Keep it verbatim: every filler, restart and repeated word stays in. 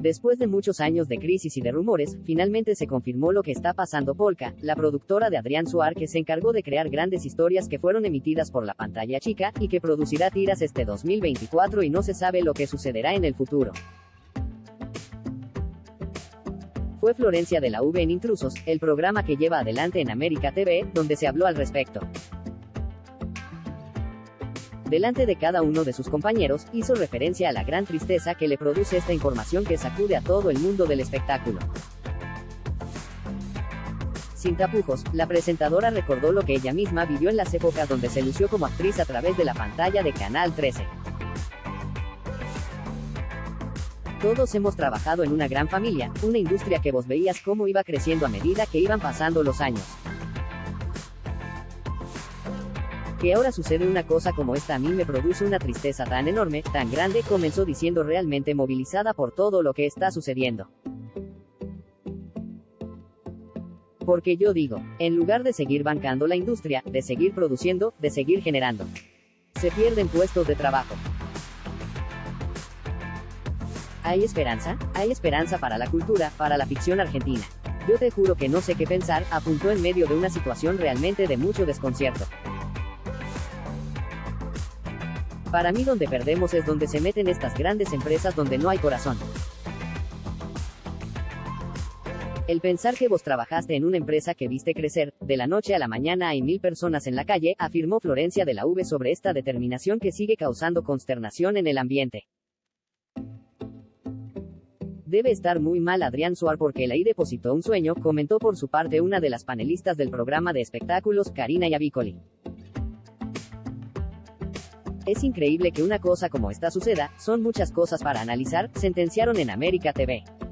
Después de muchos años de crisis y de rumores, finalmente se confirmó lo que está pasando. Polka, la productora de Adrián Suar, que se encargó de crear grandes historias que fueron emitidas por la pantalla chica, y que producirá tiras este dos mil veinticuatro, y no se sabe lo que sucederá en el futuro. Fue Florencia de la V en Intrusos, el programa que lleva adelante en América T V, donde se habló al respecto. Delante de cada uno de sus compañeros, hizo referencia a la gran tristeza que le produce esta información que sacude a todo el mundo del espectáculo. Sin tapujos, la presentadora recordó lo que ella misma vivió en las épocas donde se lució como actriz a través de la pantalla de Canal trece. Todos hemos trabajado en una gran familia, una industria que vos veías cómo iba creciendo a medida que iban pasando los años. Que ahora sucede una cosa como esta a mí me produce una tristeza tan enorme, tan grande, comenzó diciendo, realmente movilizada por todo lo que está sucediendo. Porque yo digo, en lugar de seguir bancando la industria, de seguir produciendo, de seguir generando, se pierden puestos de trabajo. ¿Hay esperanza? Hay esperanza para la cultura, para la ficción argentina. Yo te juro que no sé qué pensar, apuntó en medio de una situación realmente de mucho desconcierto. Para mí donde perdemos es donde se meten estas grandes empresas donde no hay corazón. El pensar que vos trabajaste en una empresa que viste crecer, de la noche a la mañana hay mil personas en la calle, afirmó Florencia de la V sobre esta determinación que sigue causando consternación en el ambiente. Debe estar muy mal Adrián Suar porque él ahí depositó un sueño, comentó por su parte una de las panelistas del programa de espectáculos, Karina Yavicoli. Es increíble que una cosa como esta suceda, son muchas cosas para analizar, sentenciaron en América T V.